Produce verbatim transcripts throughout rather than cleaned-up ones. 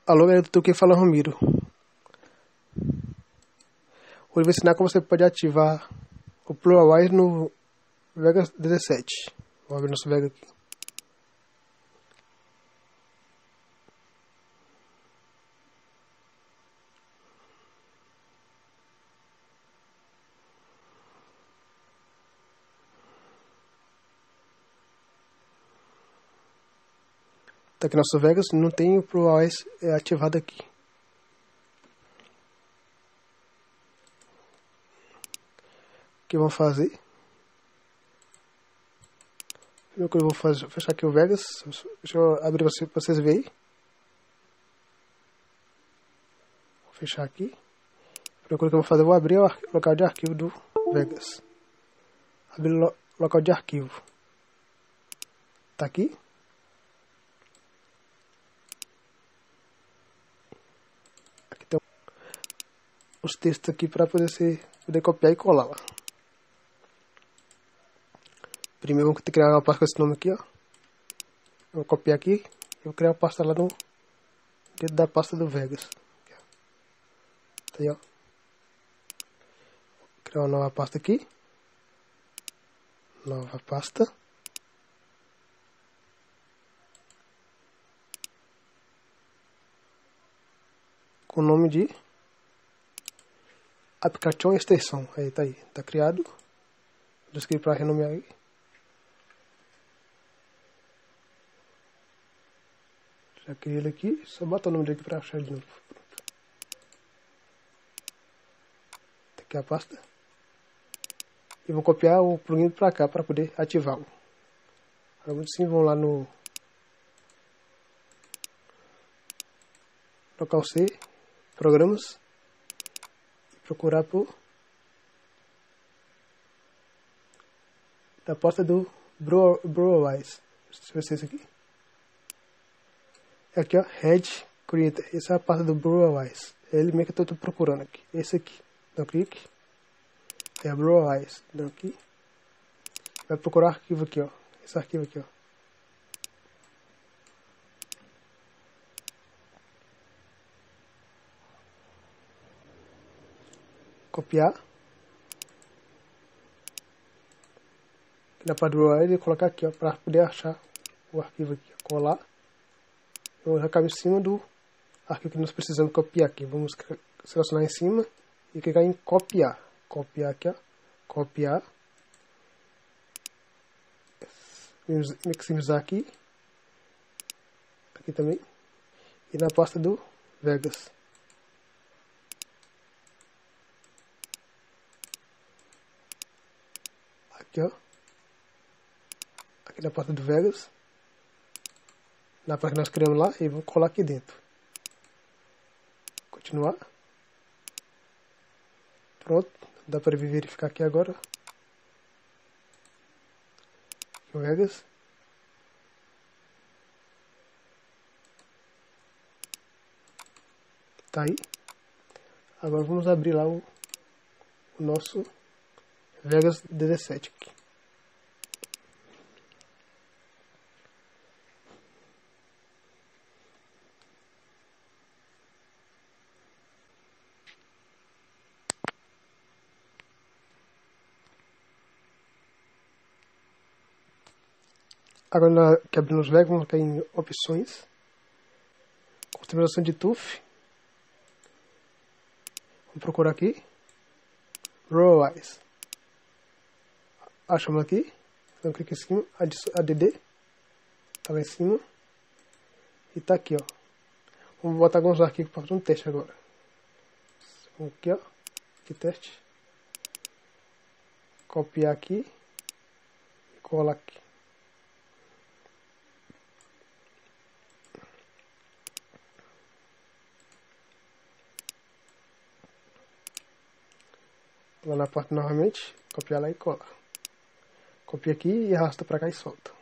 Alô, galera, do que fala Ramiro. Hoje eu vou ensinar como você pode ativar o ProWise no Vegas dezessete. Vamos abrir nosso Vegas aqui. Tá aqui nosso Vegas, não tem o ProWise ativado aqui. O que vamos fazer? Primeiro que eu vou fazer, fechar aqui o Vegas. Deixa eu abrir para vocês verem. Vou fechar aqui. Primeira coisa que eu vou fazer, eu vou abrir o local de arquivo do Vegas. Abrir o local de arquivo. Tá aqui. Aqui tem os textos aqui para poder, ser, poder copiar e colar lá. Primeiro vamos ter que criar uma pasta com esse nome aqui, ó. Eu vou copiar aqui. Eu vou criar uma pasta lá no dentro da pasta do Vegas. Aqui, tá aí, ó. Vou criar uma nova pasta aqui. Nova pasta. Com o nome de Application Extension. Aí tá aí. Tá criado. Vou escrever para renomear aí. Já criei ele aqui, só bota o nome dele aqui para achar de novo. Tá aqui a pasta. E vou copiar o plugin para cá para poder ativá-lo. Agora sim, vamos lá no local C, programas, e procurar por da pasta do ProWise. Deixa eu ver se é esse aqui. Aqui, ó, Head Creator. Essa é a parte do ProWise. É ele mesmo que eu estou procurando aqui. Esse aqui. Dá um clique. É o ProWise. Dá aqui. Vai procurar o arquivo aqui, ó. Esse arquivo aqui, ó. Copiar. Aqui na parte do ProWise e colocar aqui, ó, para poder achar o arquivo aqui. Ó. Colar. Eu acabo em cima do arquivo que nós precisamos copiar aqui. Vamos selecionar em cima e clicar em copiar. Copiar aqui, ó. Copiar. Maximizar aqui. Aqui também. E na pasta do Vegas. Aqui, ó. Aqui na pasta do Vegas. Na parte que nós criamos lá, e vou colar aqui dentro. Continuar. Pronto, dá para verificar aqui agora. Aqui o Vegas. Tá aí. Agora vamos abrir lá o, o nosso Vegas dezessete aqui. Agora, na, que abrimos os Vegas, vamos clicar em opções, customização de T U F. Vamos procurar aqui, ProWise. Achamos aqui, então clique em cima, add, tá lá em cima, e tá aqui, ó. Vamos botar alguns arquivos para fazer um teste agora. Vamos aqui, ó, aqui teste, copiar aqui, e colar aqui. Lá na parte novamente, copiar lá e colar. Copia aqui e arrasta para cá e solta.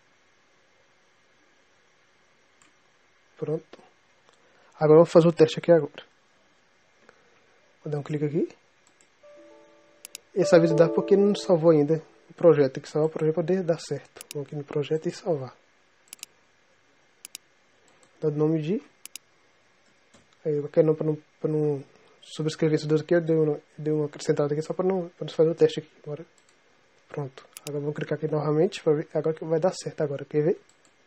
Pronto. Agora vamos fazer o teste aqui agora. Vou dar um clique aqui. Essa vez dá porque não salvou ainda o projeto. Tem que salvar o projeto para poder dar certo. Vamos aqui no projeto e salvar. Dá o nome de Aí eu quero não, para não, para não subscrever esses dois aqui, eu dei uma, dei uma acrescentada aqui só para não, para não fazer o teste aqui. Agora, pronto. Agora vamos clicar aqui novamente para ver agora que vai dar certo agora. Quer ver?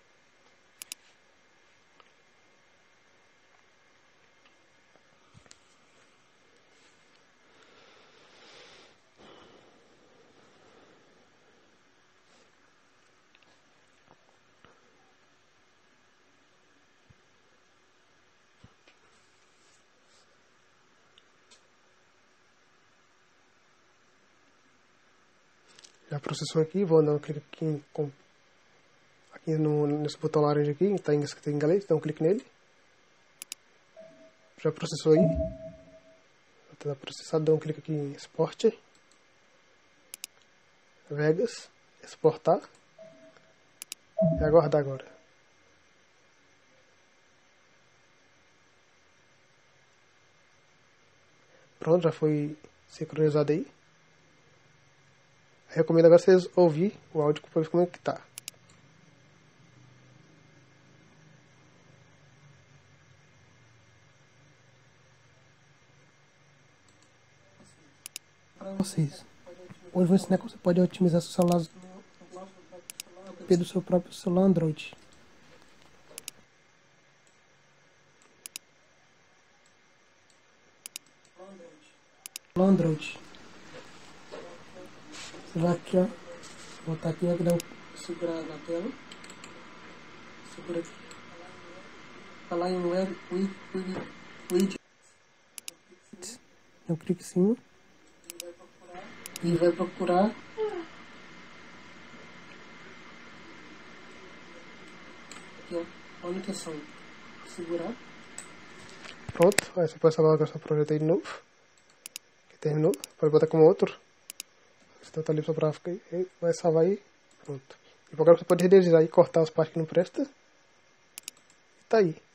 Já processou aqui, vou dar um clique aqui, em, com, aqui no, nesse botão laranja aqui, está escrito em inglês, então um clique nele. Já processou aí. Está processado, dá um clique aqui em Export. Vegas, exportar. E aguardar agora. Pronto, já foi sincronizado aí. Recomendo agora vocês ouvir o áudio para ver como é que tá. Para vocês, hoje vou ensinar como você pode otimizar seu celular pelo seu próprio celular Android. Celular Android. Você vai aqui, ó. Botar aqui, vai dar um segurar na tela. Segura aqui. Falar em web, widget. Eu clico em cima. E vai procurar. Aqui, ó. Manutenção. Segurar. Pronto, aí você pode salvar agora seu projeto aí de novo. Que terminou. Pode botar como outro. Você tá ali só pra ficar aí. Vai salvar aí. Pronto. E agora você pode renderizar e cortar as partes que não prestam. E tá aí.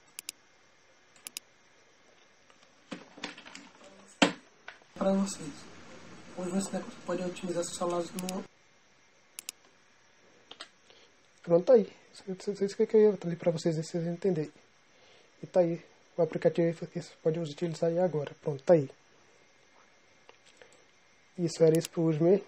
Para vocês. Hoje vou ensinar como você pode otimizar seus celulares no... Pronto, tá aí. Isso que eu ia ali pra vocês, aí vocês entenderem. E tá aí. O aplicativo que você pode utilizar aí agora. Pronto, tá aí. Isso era isso por hoje mesmo.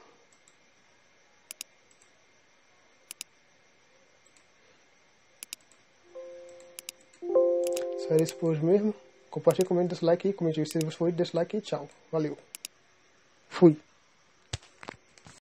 Isso era isso por hoje mesmo. Compartilhe, comente, deixa like aí. Comente se você gostou, deixa like e tchau. Valeu. Fui.